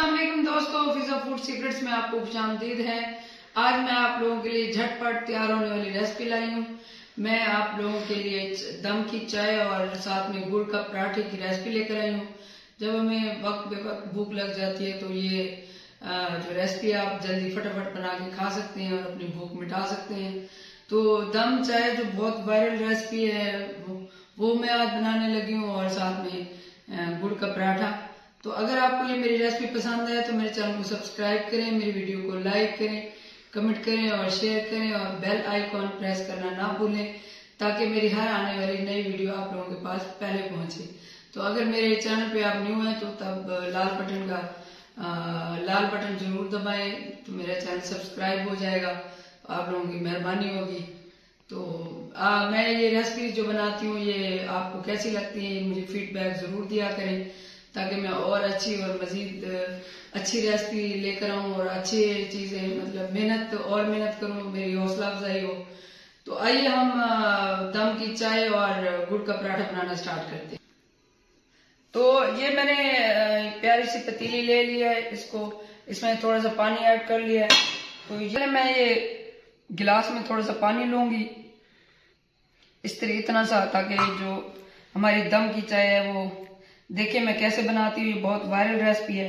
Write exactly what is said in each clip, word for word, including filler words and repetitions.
अस्सलाम वालेकुम दोस्तों, फिजा फूड सीक्रेट्स में आपको खुशामदीद है। आज मैं आप लोगों के लिए झटपट तैयार होने वाली रेसिपी लाई हूँ। मैं आप लोगों के लिए दम की चाय और साथ में गुड़ का पराठे की रेसिपी लेकर आई हूँ। जब हमें वक्त बे वक्त भूख लग जाती है तो ये जो रेसिपी आप जल्दी फटाफट बना के खा सकते हैं और अपनी भूख मिटा सकते हैं। तो दम चाय जो बहुत वायरल रेसिपी है वो, वो मैं आज बनाने लगी हूँ और साथ में गुड़ का पराठा। तो अगर आपको ये मेरी रेसिपी पसंद आए तो मेरे चैनल को सब्सक्राइब करें, मेरी वीडियो को लाइक करें, कमेंट करें और शेयर करें और बेल आइकॉन प्रेस करना ना भूलें ताकि मेरी हर आने वाली नई वीडियो आप लोगों के पास पहले पहुंचे। तो अगर मेरे चैनल पे आप न्यू हैं तो तब लाल बटन का आ, लाल बटन जरूर दबाएं तो मेरा चैनल सब्सक्राइब हो जाएगा, आप लोगों की मेहरबानी होगी। तो आ, मैं ये रेसिपी जो बनाती हूँ ये आपको कैसी लगती है मुझे फीडबैक जरूर दिया करें ताकि मैं और अच्छी और मजीद अच्छी रेसिपी लेकर आऊँ और अच्छी चीजें मतलब मेहनत और मेहनत करूँ, मेरी हौसला अफजाई हो। तो आइए हम दम की चाय और गुड़ का पराठा बनाना स्टार्ट करते हैं। तो ये मैंने प्यारी सी पतीली ले लिया है, इसको इसमें थोड़ा सा पानी ऐड कर लिया है। तो ये मैं ये गिलास में थोड़ा सा पानी लूंगी इस तरह इतना सा, ताकि जो हमारी दम की चाय है वो देखिए मैं कैसे बनाती हूँ। ये बहुत वायरल रेसिपी है।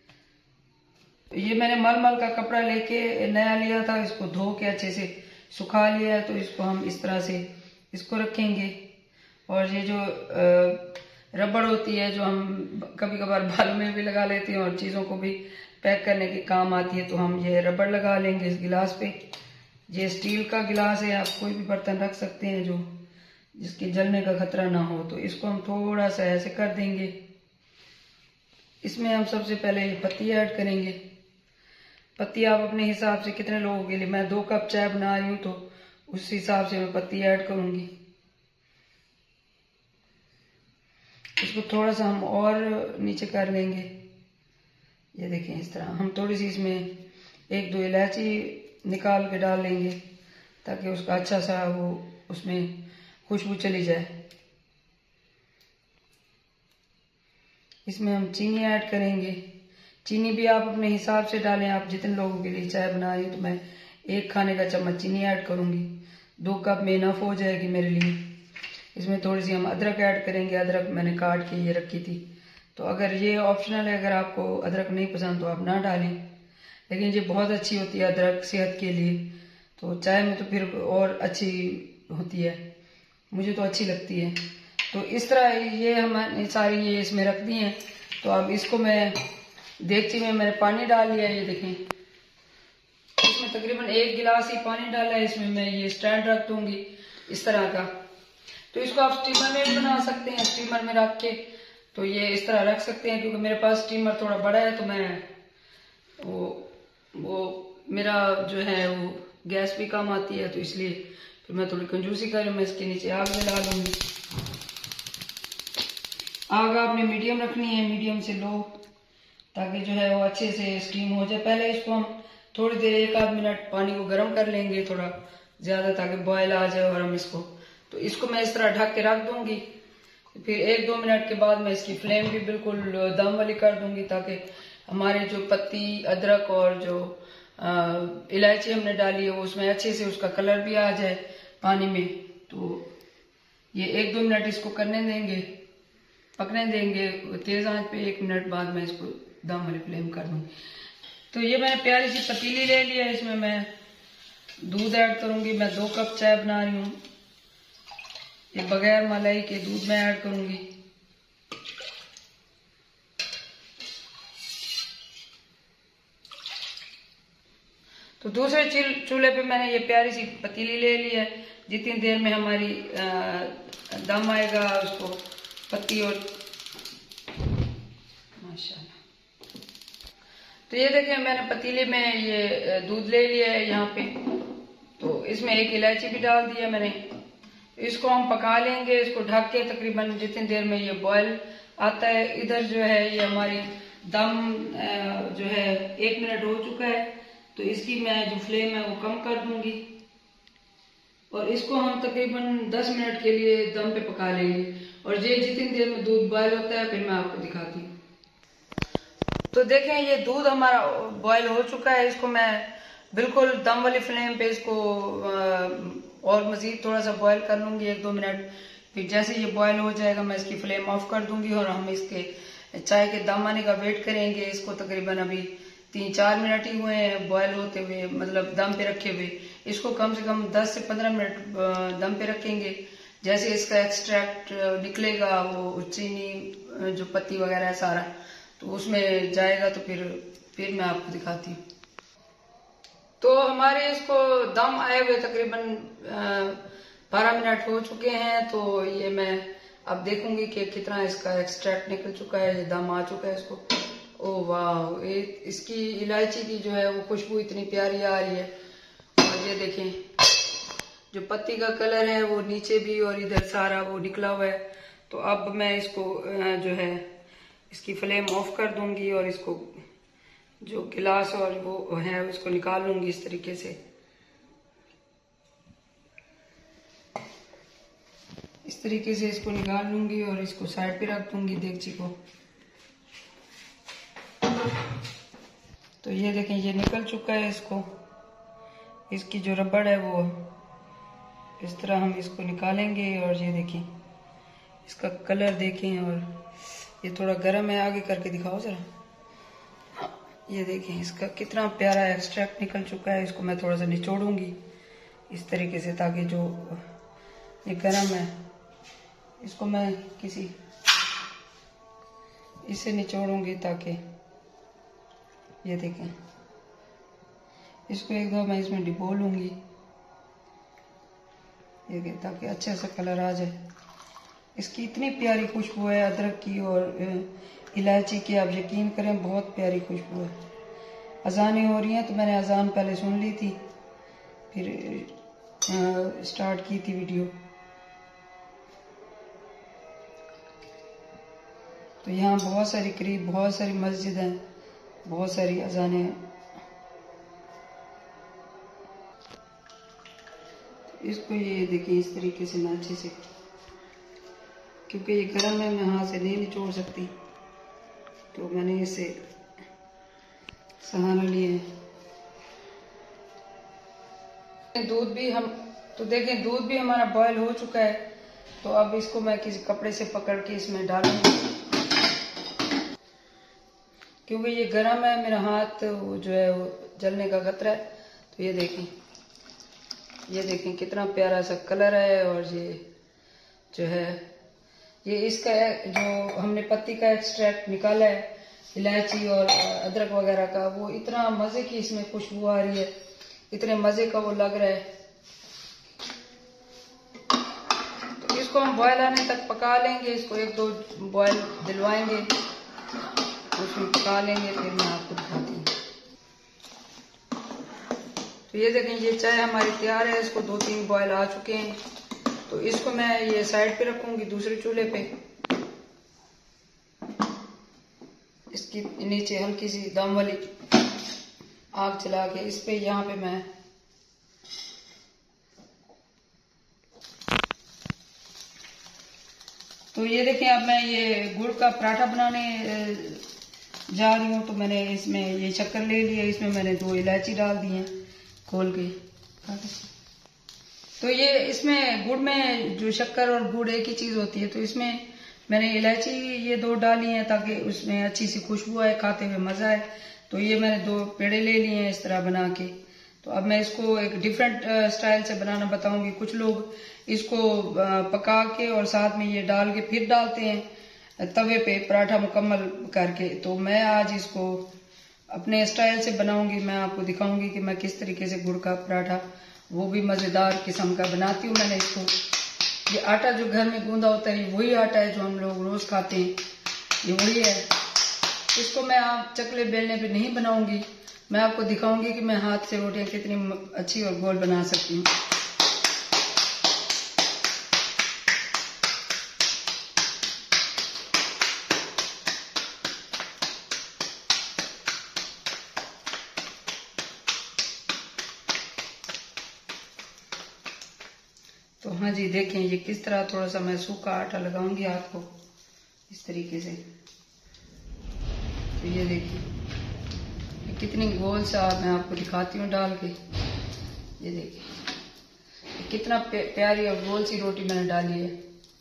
ये मैंने मलमल का कपड़ा लेके नया लिया था, इसको धो के अच्छे से सुखा लिया है। तो इसको हम इस तरह से इसको रखेंगे और ये जो रबड़ होती है जो हम कभी कभार बालों में भी लगा लेते हैं और चीजों को भी पैक करने के काम आती है, तो हम ये रबड़ लगा लेंगे इस गिलास पे। ये स्टील का गिलास है, आप कोई भी बर्तन रख सकते हैं जो जिसके जलने का खतरा ना हो। तो इसको हम थोड़ा सा ऐसे कर देंगे। इसमें हम सबसे पहले ये पत्ती ऐड करेंगे। पत्ती आप अपने हिसाब से कितने लोगों के लिए, मैं दो कप चाय बना रही हूँ तो उस हिसाब से मैं पत्ती ऐड करूंगी। इसको थोड़ा सा हम और नीचे कर लेंगे। ये देखें इस तरह हम थोड़ी सी इसमें एक दो इलायची निकाल के डाल लेंगे ताकि उसका अच्छा सा वो उसमें खुशबू चली जाए। इसमें हम चीनी ऐड करेंगे। चीनी भी आप अपने हिसाब से डालें, आप जितने लोगों के लिए चाय बना रही हैं। तो मैं एक खाने का चम्मच चीनी ऐड करूंगी, दो कप में इनफ हो जाएगी मेरे लिए। इसमें थोड़ी सी हम अदरक ऐड करेंगे। अदरक मैंने काट के ये रखी थी। तो अगर ये ऑप्शनल है, अगर आपको अदरक नहीं पसंद तो आप ना डालें, लेकिन ये बहुत अच्छी होती है अदरक सेहत के लिए। तो चाय में तो फिर और अच्छी होती है, मुझे तो अच्छी लगती है। तो इस तरह ये हमने सारी ये इसमें रख दी है। तो अब इसको मैं देगची में मैंने पानी डाल लिया है। ये देखें इसमें तकरीबन एक गिलास ही पानी डाला है। इसमें मैं ये स्टैंड रख दूंगी इस तरह का। तो इसको आप स्टीमर में भी बना सकते हैं, स्टीमर में रख के तो ये इस तरह रख सकते हैं। क्योंकि मेरे पास स्टीमर थोड़ा बड़ा है तो मैं वो वो मेरा जो है वो गैस भी कम आती है, तो इसलिए फिर मैं थोड़ी कंजूसी कर मैं इसके नीचे आग जला लूंगी। आग आपने मीडियम रखनी है, मीडियम से लो, ताकि जो है वो अच्छे से स्टीम हो जाए। पहले इसको हम थोड़ी देर एक आध मिनट पानी को गर्म कर लेंगे थोड़ा ज्यादा, ताकि बॉयल आ जाए। और हम इसको तो इसको मैं इस तरह ढक के रख दूंगी। फिर एक दो मिनट के बाद मैं इसकी फ्लेम भी बिल्कुल दम वाली कर दूंगी ताकि हमारे जो पत्ती अदरक और जो इलायची हमने डाली है वो उसमें अच्छे से उसका कलर भी आ जाए पानी में। तो ये एक दो मिनट इसको करने देंगे, पकने देंगे तेज आंच पे। एक मिनट बाद मैं इसको दम वाली फ्लेम कर दूंगी। तो ये मैंने प्यारी सी पतीली ले लिया है, इसमें मैं दूध ऐड करूंगी। मैं दो कप चाय बना रही हूँ। ये बगैर मलाई के दूध में ऐड करूंगी। तो दूसरे चूल्हे पे मैंने ये प्यारी सी पतीली ले ली है। जितनी देर में हमारी दम आएगा उसको पत्ती और माशाल्लाह। तो ये देखें मैंने पतीले में ये दूध ले लिया है यहाँ पे। तो इसमें एक इलायची भी डाल दिया मैंने। इसको हम पका लेंगे, इसको ढक के तकरीबन जितनी देर में ये बॉयल आता है। इधर जो है ये हमारी दम जो है एक मिनट हो चुका है, तो इसकी मैं जो फ्लेम है वो कम कर दूंगी और इसको हम तकरीबन दस मिनट के लिए दम पे पका लेंगे। और ये जितनी देर में दूध बॉयल होता है फिर मैं आपको दिखाती हूँ। तो देखें ये दूध हमारा बॉयल हो चुका है। इसको मैं बिल्कुल दम वाली फ्लेम पे इसको और मजीद थोड़ा सा बॉयल कर लूंगी, एक दो मिनट। फिर जैसे ये बॉयल हो जाएगा मैं इसकी फ्लेम ऑफ कर दूंगी और हम इसके चाय के दम आने का वेट करेंगे। इसको तकरीबन अभी तीन चार मिनट ही हुए हैं बॉयल होते हुए, मतलब दम पे रखे हुए। इसको कम से कम दस से पंद्रह मिनट दम पे रखेंगे। जैसे इसका एक्सट्रैक्ट निकलेगा, वो चीनी जो पत्ती वगैरह है सारा, तो उसमें जाएगा, तो फिर फिर मैं आपको दिखाती हूँ। तो हमारे इसको दम आए हुए तकरीबन बारह मिनट हो चुके हैं। तो ये मैं अब देखूंगी कि कितना इसका एक्सट्रैक्ट निकल चुका है, ये दम आ चुका है इसको। ओ वाह, ये इसकी इलायची की जो है वो खुशबू इतनी प्यारी आ रही है। और ये देखें जो पत्ती का कलर है वो नीचे भी और इधर सारा वो निकला हुआ है। तो अब मैं इसको जो है इसकी फ्लेम ऑफ कर दूंगी और इसको जो गिलास और वो है उसको निकाल लूंगी इस तरीके से। इस तरीके से इसको निकाल लूंगी और इसको साइड पे रख दूंगी देगची को। तो ये देखें ये निकल चुका है। इसको इसकी जो रबड़ है वो इस तरह हम इसको निकालेंगे। और ये देखें इसका कलर देखें, और ये थोड़ा गर्म है, आगे करके दिखाओ जरा। ये देखें इसका कितना प्यारा एक्सट्रैक्ट निकल चुका है। इसको मैं थोड़ा सा निचोड़ूंगी इस तरीके से, ताकि जो ये गर्म है इसको मैं किसी इससे निचोड़ूंगी, ताकि ये देखें इसको एक दो मैं इसमें डिबो लूंगी, ये ताकि अच्छे से कलर आ जाए। इसकी इतनी प्यारी खुशबू है अदरक की और इलायची की, आप यकीन करें बहुत प्यारी खुशबू है। अजानें हो रही हैं तो मैंने अजान पहले सुन ली थी, फिर स्टार्ट की थी वीडियो। तो यहाँ बहुत सारी करीब बहुत सारी मस्जिद हैं, बहुत सारी अजानें हैं। इसको ये देखिए इस तरीके से मैं अच्छे से, क्योंकि ये गर्म है मैं हाथ से नहीं निचोड़ सकती, तो मैंने इसे सहारा लिए। दूध भी हम तो देखें दूध भी हमारा बॉयल हो चुका है। तो अब इसको मैं किसी कपड़े से पकड़ के इसमें डालूंगी, क्योंकि ये गर्म है, मेरा हाथ वो जो है वो जलने का खतरा है। तो ये देखें ये देखें कितना प्यारा सा कलर है। और ये जो है ये इसका जो हमने पत्ती का एक्सट्रैक्ट निकाला है इलायची और अदरक वगैरह का, वो इतना मजे की इसमें खुशबू आ रही है, इतने मजे का वो लग रहा है। तो इसको हम बॉयल आने तक पका लेंगे। इसको एक दो बॉयल दिलवाएंगे, उसमें पका लेंगे, फिर मैं आपको दिखाती हूँ। तो ये देखें ये चाय हमारी तैयार है। इसको दो तीन बॉयल आ चुके हैं। तो इसको मैं ये साइड पे रखूंगी दूसरे चूल्हे पे। इसकी नीचे हल्की सी दम वाली आग चला के इस पे यहाँ पे मैं तो ये देखें अब मैं ये गुड़ का पराठा बनाने जा रही हूँ। तो मैंने इसमें ये शक्कर ले लिया, इसमें मैंने दो इलायची डाल दी है खोल के। तो ये इसमें गुड़ में जो शक्कर और गुड़ एक ही चीज होती है, तो इसमें मैंने इलायची ये दो डाली हैं ताकि उसमें अच्छी सी खुशबू आए, खाते हुए मजा आए। तो ये मैंने दो पेड़े ले लिए हैं इस तरह बना के। तो अब मैं इसको एक डिफरेंट स्टाइल से बनाना बताऊंगी। कुछ लोग इसको पका के और साथ में ये डाल के फिर डालते हैं तवे पे पराठा मुकम्मल करके। तो मैं आज इसको अपने स्टाइल से बनाऊंगी, मैं आपको दिखाऊंगी कि मैं किस तरीके से गुड़ का पराठा वो भी मजेदार किस्म का बनाती हूँ। मैंने इसको ये आटा जो घर में गूंदा होता है वही आटा है जो हम लोग रोज खाते हैं, ये वही है। इसको मैं आप चकले बेलने पे नहीं बनाऊंगी, मैं आपको दिखाऊंगी कि मैं हाथ से रोटियां कितनी अच्छी और गोल बना सकती हूँ। तो हाँ जी देखें ये किस तरह थोड़ा सा मैं सूखा आटा लगाऊंगी हाथ को इस तरीके से। तो ये देखिए कितनी गोल सा मैं आपको दिखाती हूँ डाल के। ये देखिए कितना प्यारी और गोल सी रोटी मैंने डाली है।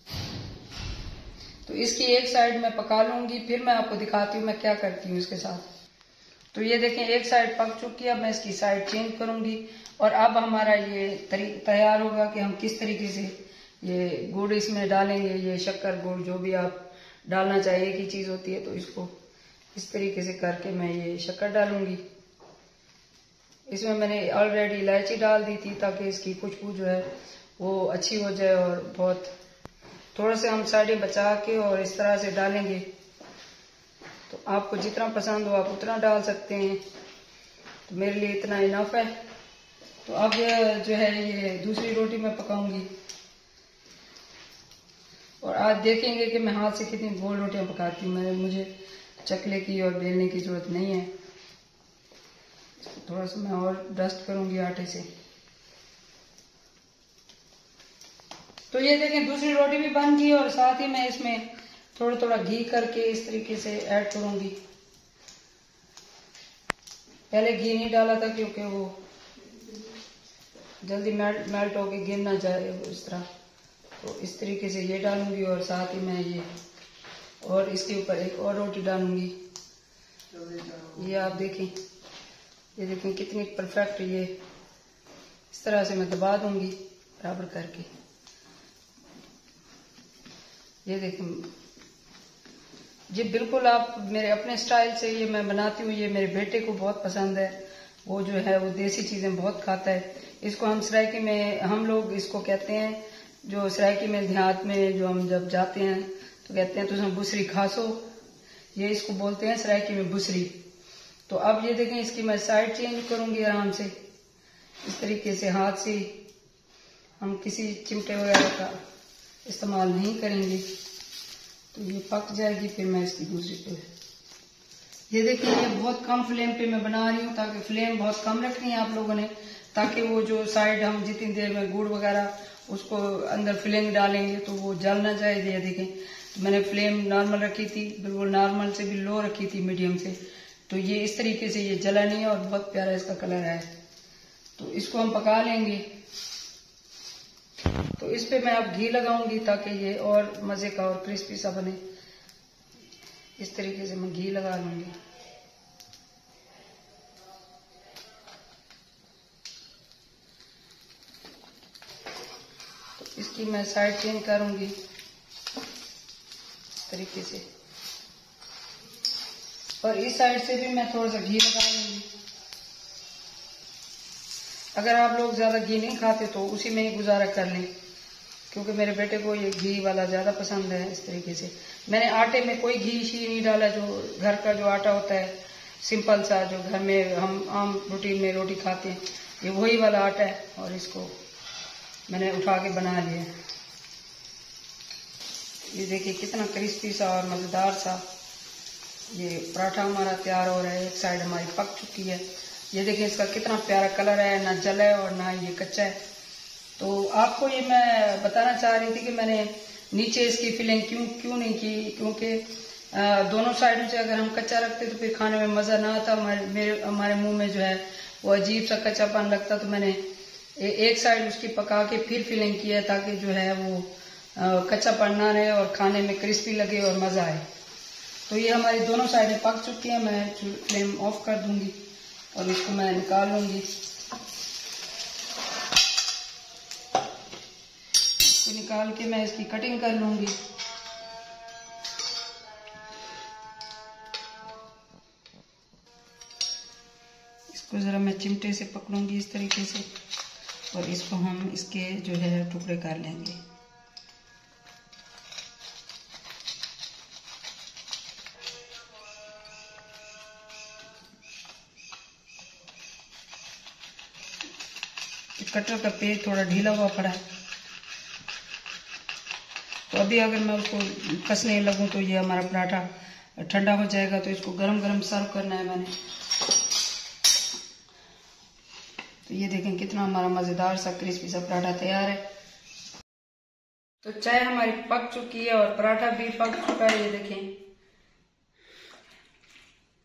तो इसकी एक साइड मैं पका लूंगी, फिर मैं आपको दिखाती हूँ मैं क्या करती हूँ इसके साथ। तो ये देखें एक साइड पक चुकी है, अब मैं इसकी साइड चेंज करूंगी। और अब हमारा ये तैयार होगा कि हम किस तरीके से ये गुड़ इसमें डालेंगे। ये शक्कर गुड़ जो भी आप डालना चाहिए की चीज होती है, तो इसको इस तरीके से करके मैं ये शक्कर डालूंगी। इसमें मैंने ऑलरेडी इलायची डाल दी थी ताकि इसकी खुशबू जो है वो अच्छी हो जाए। और बहुत थोड़ा से हम साइडें बचा के और इस तरह से डालेंगे। तो आपको जितना पसंद हो आप उतना डाल सकते हैं, तो मेरे लिए इतना इनफ है। तो अब जो है ये दूसरी रोटी मैं पकाऊंगी और आज देखेंगे कि मैं हाथ से कितनी गोल रोटियां पकाती हूँ। मैंने मुझे चकले की और बेलने की जरूरत नहीं है। थोड़ा सा मैं और डस्ट करूंगी आटे से। तो ये देखें दूसरी रोटी भी बन गई और साथ ही मैं इसमें थोड़ा थोड़ा घी करके इस तरीके से ऐड करूंगी। पहले घी नहीं डाला था क्योंकि वो जल्दी मेल्ट मेल्ट होके गिर ना जाए इस तरह। तो इस तरीके से ये डालूंगी और साथ ही मैं ये और इसके ऊपर एक और रोटी डालूंगी। ये आप देखें, ये देखें कितनी परफेक्ट। ये इस तरह से मैं दबा दूंगी बराबर करके। ये देखें जी बिल्कुल आप मेरे अपने स्टाइल से ये मैं बनाती हूँ। ये मेरे बेटे को बहुत पसंद है, वो जो है वो देसी चीजें बहुत खाता है। इसको हम सरायकी में हम लोग इसको कहते हैं, जो सरायकी में देहात में जो हम जब जाते हैं तो कहते हैं तुम बुसरी खासो, ये इसको बोलते हैं सरायकी में बुसरी। तो अब ये देखें इसकी मैं साइड चेंज करूंगी आराम से इस तरीके से। हाथ से हम किसी चिमटे वगैरह का इस्तेमाल नहीं करेंगे। तो ये पक जाएगी, फिर मैं इसकी दूसरी पे ये देखिए ये बहुत कम फ्लेम पे मैं बना रही हूँ ताकि फ्लेम बहुत कम रखनी है आप लोगों ने, ताकि वो जो साइड हम जितनी देर में गुड़ वगैरह उसको अंदर फिलिंग डालेंगे तो वो जल ना जाए। ये देखें तो मैंने फ्लेम नॉर्मल रखी थी, बिल्कुल नॉर्मल से भी लो रखी थी, मीडियम से। तो ये इस तरीके से ये जला नहीं है और बहुत प्यारा इसका कलर है। तो इसको हम पका लेंगे। तो इस पे मैं अब घी लगाऊंगी ताकि ये और मजे का और क्रिस्पी सा बने। इस तरीके से मैं घी लगा लूंगी। तो इसकी मैं साइड चेंज करूंगी इस तरीके से और इस साइड से भी मैं थोड़ा सा घी लगा लूंगी। अगर आप लोग ज्यादा घी नहीं खाते तो उसी में ही गुजारा कर लें, क्योंकि मेरे बेटे को ये घी वाला ज्यादा पसंद है। इस तरीके से मैंने आटे में कोई घी शी नहीं डाला, जो घर का जो आटा होता है सिंपल सा जो घर में हम आम रूटीन में रोटी खाते हैं, ये वही वाला आटा है। और इसको मैंने उठा के बना लिया। ये देखिए कितना क्रिस्पी सा और मजेदार सा ये पराठा हमारा तैयार हो रहा है। एक साइड हमारी पक चुकी है। ये देखिए इसका कितना प्यारा कलर है, ना जला है और ना ये कच्चा है। तो आपको ये मैं बताना चाह रही थी कि मैंने नीचे इसकी फिलिंग क्यों क्यों नहीं की, क्योंकि दोनों साइडों से अगर हम कच्चा रखते तो फिर खाने में मजा ना आता। हमारे मेरे हमारे मुंह में जो है वो अजीब सा कच्चापन लगता। तो मैंने ए, एक साइड उसकी पका के फिर फिलिंग की है ताकि जो है वो कच्चापन ना रहे और खाने में क्रिस्पी लगे और मजा आए। तो ये हमारी दोनों साइडें पक चुकी हैं। मैं फ्लेम ऑफ कर दूंगी और इसको मैं निकाल लूंगी। इसको निकाल के मैं इसकी कटिंग कर लूंगी। इसको जरा मैं चिमटे से पकड़ूंगी इस तरीके से और इसको हम इसके जो है टुकड़े कर लेंगे। कटर का पेज थोड़ा ढीला हुआ पड़ा है, तो अभी अगर मैं उसको कसने लगूं तो ये हमारा पराठा ठंडा हो जाएगा। तो इसको गरम गरम सर्व करना है मैंने। तो ये देखें कितना हमारा मजेदार सा क्रिस्पी सा पराठा तैयार है। तो चाय हमारी पक चुकी है और पराठा भी पक चुका है। ये देखें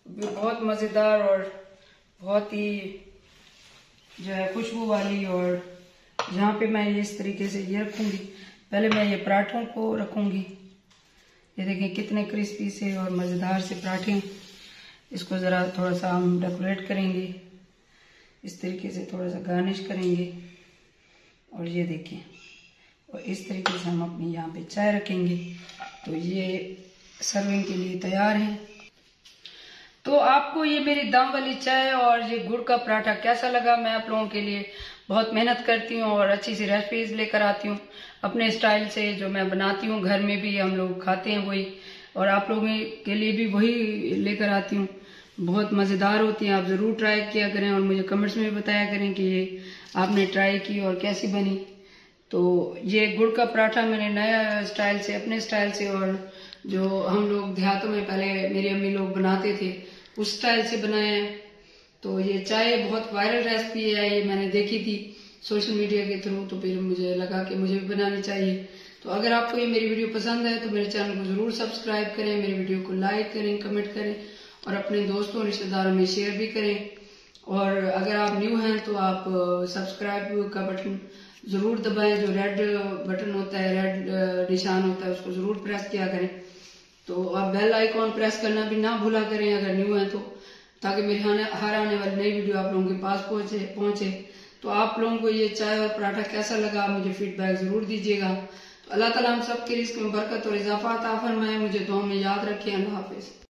बहुत मज़ेदार और बहुत ही जो है खुशबू वाली। और यहाँ पे मैं इस तरीके से ये रखूँगी। पहले मैं ये पराठों को रखूँगी। ये देखें कितने क्रिस्पी से और मज़ेदार से पराठे। इसको ज़रा थोड़ा सा हम डेकोरेट करेंगे, इस तरीके से थोड़ा सा गार्निश करेंगे। और ये देखें, और इस तरीके से हम अपनी यहाँ पे चाय रखेंगे। तो ये सर्विंग के लिए तैयार है। तो आपको ये मेरी दम वाली चाय और ये गुड़ का पराठा कैसा लगा? मैं आप लोगों के लिए बहुत मेहनत करती हूँ और अच्छी सी रेसिपीज लेकर आती हूँ अपने स्टाइल से, जो मैं बनाती हूँ घर में भी हम लोग खाते हैं वही, और आप लोगों के लिए भी वही लेकर आती हूँ। बहुत मज़ेदार होती हैं। आप ज़रूर ट्राई किया करें और मुझे कमेंट्स में भी बताया करें कि ये आपने ट्राई की और कैसी बनी। तो ये गुड़ का पराठा मैंने नया स्टाइल से, अपने स्टाइल से, और जो हम लोग देहातों में पहले मेरी अम्मी लोग बनाते थे उस स्टाइल से बनाया है। तो ये चाय बहुत वायरल रेसिपी है, ये मैंने देखी थी सोशल मीडिया के थ्रू, तो फिर मुझे लगा कि मुझे भी बनानी चाहिए। तो अगर आपको ये मेरी वीडियो पसंद है तो मेरे चैनल को ज़रूर सब्सक्राइब करें, मेरी वीडियो को लाइक करें, कमेंट करें और अपने दोस्तों रिश्तेदारों में शेयर भी करें। और अगर आप न्यू हैं तो आप सब्सक्राइब का बटन ज़रूर दबाएं, जो रेड बटन होता है, रेड निशान होता है, उसको ज़रूर प्रेस किया करें। तो आप बेल आइकॉन प्रेस करना भी ना भूला करें अगर न्यू है तो, ताकि मेरी हर आने वाली नई वीडियो आप लोगों के पास पहुंचे पहुंचे तो आप लोगों को ये चाय और पराठा कैसा लगा मुझे फीडबैक ज़रूर दीजिएगा। तो अल्लाह ताला हम सब के रिज़्क़ में बरकत और इजाफा अता फरमाए। मुझे दुआ में याद रखें। अल्लाह हाफिज़।